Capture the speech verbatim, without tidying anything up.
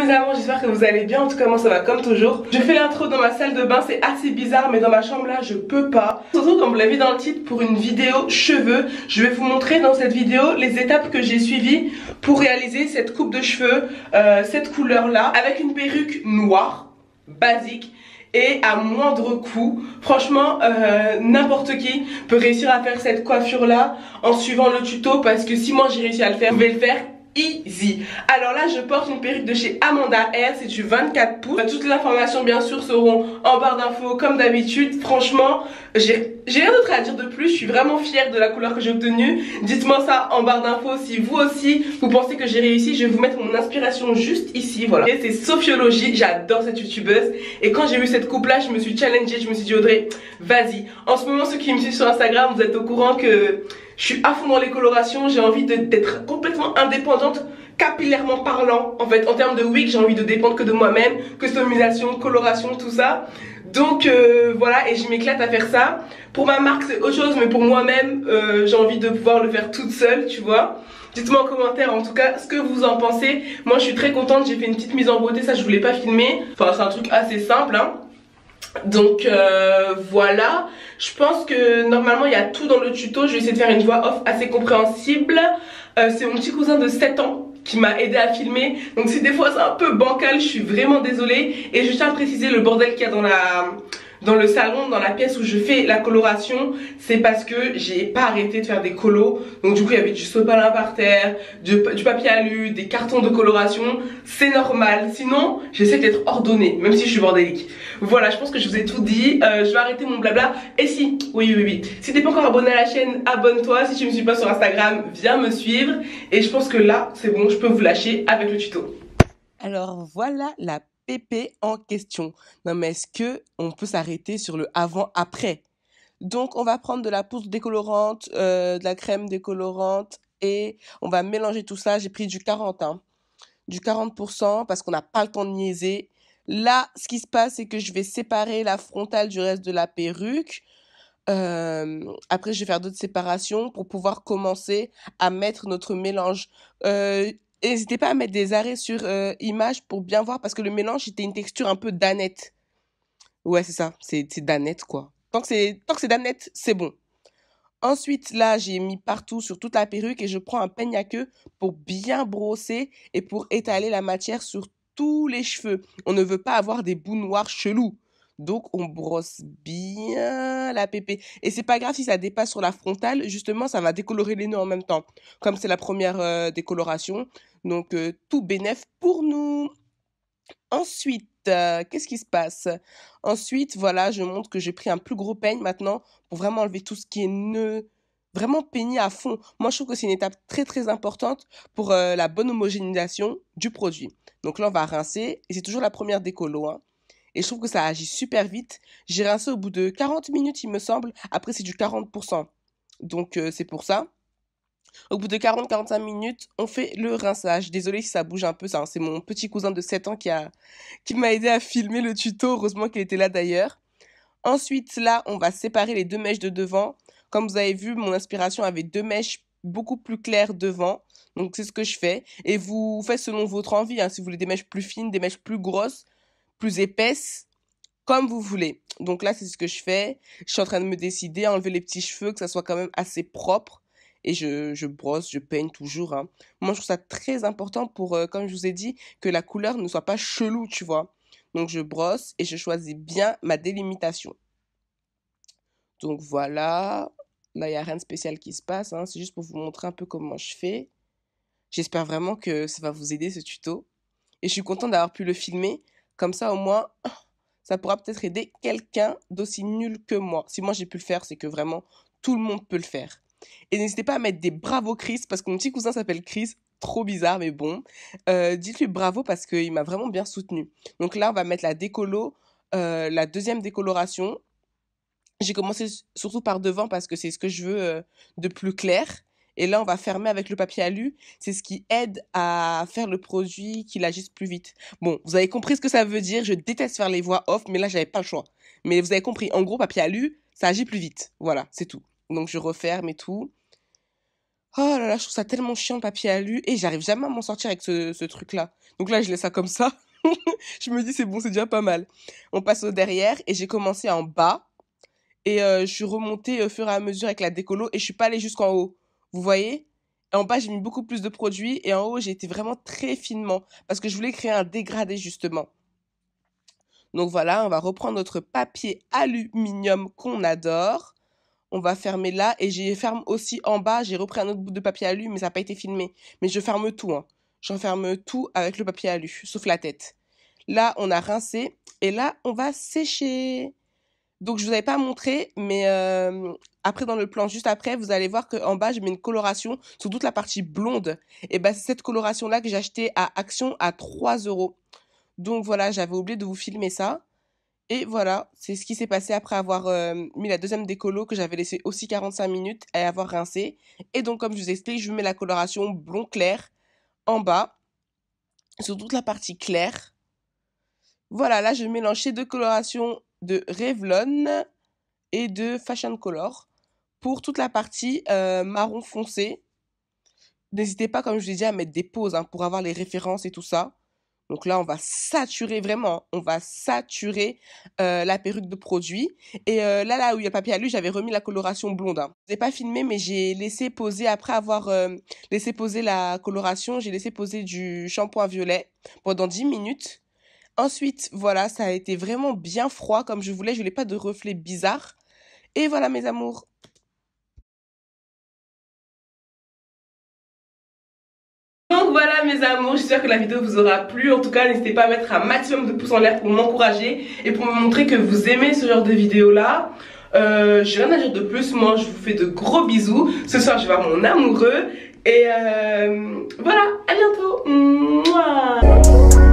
mes amours, j'espère que vous allez bien. En tout cas moi ça va comme toujours. Je fais l'intro dans ma salle de bain, c'est assez bizarre, mais dans ma chambre là je peux pas. Surtout comme vous l'avez vu dans le titre, pour une vidéo cheveux. Je vais vous montrer dans cette vidéo les étapes que j'ai suivies pour réaliser cette coupe de cheveux, euh, cette couleur là, avec une perruque noire, basique et à moindre coût. Franchement euh, n'importe qui peut réussir à faire cette coiffure là en suivant le tuto, parce que si moi j'ai réussi à le faire, vous pouvez le faire easy. Alors là je porte une perruque de chez Amanda Hair, c'est du vingt-quatre pouces. Toutes les informations bien sûr seront en barre d'infos comme d'habitude. Franchement j'ai rien d'autre à dire de plus, je suis vraiment fière de la couleur que j'ai obtenue. Dites-moi ça en barre d'infos si vous aussi vous pensez que j'ai réussi. Je vais vous mettre mon inspiration juste ici, voilà. Et c'est Sophiologie, j'adore cette youtubeuse. Et quand j'ai vu cette coupe là je me suis challengée, je me suis dit Audrey vas-y. En ce moment ceux qui me suivent sur Instagram vous êtes au courant que je suis à fond dans les colorations, j'ai envie d'être complètement indépendante, capillairement parlant. En fait, en termes de wig, j'ai envie de dépendre que de moi-même, customisation, coloration, tout ça. Donc euh, voilà, et je m'éclate à faire ça. Pour ma marque, c'est autre chose, mais pour moi-même, euh, j'ai envie de pouvoir le faire toute seule, tu vois. Dites-moi en commentaire en tout cas ce que vous en pensez. Moi, je suis très contente, j'ai fait une petite mise en beauté, ça je voulais pas filmer. Enfin, c'est un truc assez simple, hein. Donc euh, voilà, je pense que normalement il y a tout dans le tuto. Je vais essayer de faire une voix off assez compréhensible. euh, C'est mon petit cousin de sept ans qui m'a aidé à filmer. Donc si des fois c'est un peu bancal, je suis vraiment désolée. Et je tiens à préciser le bordel qu'il y a dans la... dans le salon, dans la pièce où je fais la coloration, c'est parce que j'ai pas arrêté de faire des colos. Donc du coup il y avait du sopalin par terre, du, du papier alu, des cartons de coloration. C'est normal, sinon j'essaie d'être ordonnée, même si je suis bordélique. Voilà, je pense que je vous ai tout dit. euh, Je vais arrêter mon blabla. Et si, oui oui oui, si t'es pas encore abonné à la chaîne, abonne-toi. Si tu me suis pas sur Instagram, viens me suivre. Et je pense que là c'est bon, je peux vous lâcher avec le tuto. Alors voilà la pépé en question. Non mais est-ce que on peut s'arrêter sur le avant-après? Donc on va prendre de la poudre décolorante, euh, de la crème décolorante et on va mélanger tout ça. J'ai pris du quarante, hein. Du quarante pour cent parce qu'on n'a pas le temps de niaiser. Là, ce qui se passe, c'est que je vais séparer la frontale du reste de la perruque. Euh, après, je vais faire d'autres séparations pour pouvoir commencer à mettre notre mélange. Euh, N'hésitez pas à mettre des arrêts sur euh, image pour bien voir, parce que le mélange c'était une texture un peu danette. Ouais, c'est ça, c'est danette quoi. Tant que c'est tant que c'est danette, c'est bon. Ensuite, là, j'ai mis partout sur toute la perruque et je prends un peigne à queue pour bien brosser et pour étaler la matière sur tous les cheveux. On ne veut pas avoir des bouts noirs chelous. Donc, on brosse bien la pépé. Et c'est pas grave si ça dépasse sur la frontale. Justement, ça va décolorer les nœuds en même temps. Comme c'est la première euh, décoloration. Donc, euh, tout bénef pour nous. Ensuite, euh, qu'est-ce qui se passe? Ensuite, voilà, je montre que j'ai pris un plus gros peigne maintenant pour vraiment enlever tout ce qui est nœud, vraiment peigner à fond. Moi, je trouve que c'est une étape très très importante pour euh, la bonne homogénéisation du produit. Donc là, on va rincer et c'est toujours la première décolo, hein. Et je trouve que ça agit super vite. J'ai rincé au bout de quarante minutes, il me semble. Après, c'est du quarante pour cent. Donc, euh, c'est pour ça. Au bout de quarante à quarante-cinq minutes, on fait le rinçage. Désolée si ça bouge un peu, ça, c'est mon petit cousin de sept ans qui a, qui m'a aidé à filmer le tuto. Heureusement qu'il était là d'ailleurs. Ensuite, là, on va séparer les deux mèches de devant. Comme vous avez vu, mon inspiration avait deux mèches beaucoup plus claires devant. Donc, c'est ce que je fais. Et vous faites selon votre envie, hein, si vous voulez des mèches plus fines, des mèches plus grosses, plus épaisses, comme vous voulez. Donc là, c'est ce que je fais. Je suis en train de me décider à enlever les petits cheveux, que ça soit quand même assez propre. Et je, je brosse, je peigne toujours, hein. Moi, je trouve ça très important pour, euh, comme je vous ai dit, que la couleur ne soit pas chelou, tu vois. Donc, je brosse et je choisis bien ma délimitation. Donc, voilà. Là, il n'y a rien de spécial qui se passe, hein. C'est juste pour vous montrer un peu comment je fais. J'espère vraiment que ça va vous aider, ce tuto. Et je suis contente d'avoir pu le filmer. Comme ça, au moins, ça pourra peut-être aider quelqu'un d'aussi nul que moi. Si moi, j'ai pu le faire, c'est que vraiment, tout le monde peut le faire. Et n'hésitez pas à mettre des bravo Chris, parce que mon petit cousin s'appelle Chris, trop bizarre mais bon. Euh, dites-lui bravo parce qu'il m'a vraiment bien soutenu. Donc là on va mettre la décolo, euh, la deuxième décoloration. J'ai commencé surtout par devant parce que c'est ce que je veux euh, de plus clair. Et là on va fermer avec le papier alu, c'est ce qui aide à faire le produit qu'il agisse plus vite. Bon, vous avez compris ce que ça veut dire, je déteste faire les voix off, mais là j'avais pas le choix. Mais vous avez compris, en gros papier alu, ça agit plus vite, voilà, c'est tout. Donc je referme et tout. Oh là là, je trouve ça tellement chiant le papier alu et j'arrive jamais à m'en sortir avec ce, ce truc-là. Donc là, je laisse ça comme ça. Je me dis, c'est bon, c'est déjà pas mal. On passe au derrière et j'ai commencé en bas et euh, je suis remontée au fur et à mesure avec la décolo et je suis pas allée jusqu'en haut. Vous voyez? Et en bas, j'ai mis beaucoup plus de produits et en haut, j'ai été vraiment très finement parce que je voulais créer un dégradé justement. Donc voilà, on va reprendre notre papier aluminium qu'on adore. On va fermer là et j'ai ferme aussi en bas. J'ai repris un autre bout de papier alu, mais ça n'a pas été filmé. Mais je ferme tout. Hein. J'enferme tout avec le papier alu, sauf la tête. Là, on a rincé et là, on va sécher. Donc, je ne vous avais pas montré, mais euh, après, dans le plan juste après, vous allez voir qu'en bas, je mets une coloration sur toute la partie blonde. Et ben, c'est cette coloration-là que j'ai achetée à Action à trois euros. Donc, voilà, j'avais oublié de vous filmer ça. Et voilà, c'est ce qui s'est passé après avoir euh, mis la deuxième décolo que j'avais laissé aussi quarante-cinq minutes et avoir rincé. Et donc, comme je vous explique, je mets la coloration blond clair en bas, sur toute la partie claire. Voilà, là, je mélange ces deux colorations de Revlon et de Fashion Color pour toute la partie euh, marron foncé. N'hésitez pas, comme je vous ai dit, à mettre des pauses hein, pour avoir les références et tout ça. Donc là, on va saturer vraiment, on va saturer euh, la perruque de produit. Et euh, là, là où il y a le papier alu, j'avais remis la coloration blonde. Hein. Je n'ai pas filmé, mais j'ai laissé poser, après avoir euh, laissé poser la coloration, j'ai laissé poser du shampoing violet pendant dix minutes. Ensuite, voilà, ça a été vraiment bien froid comme je voulais. Je voulais pas de reflets bizarres. Et voilà, mes amours. Donc voilà mes amours, j'espère que la vidéo vous aura plu. En tout cas, n'hésitez pas à mettre un maximum de pouces en l'air pour m'encourager et pour me montrer que vous aimez ce genre de vidéo là. Euh, j'ai rien à dire de plus, moi je vous fais de gros bisous. Ce soir je vais voir mon amoureux et euh, voilà, à bientôt. Mouah.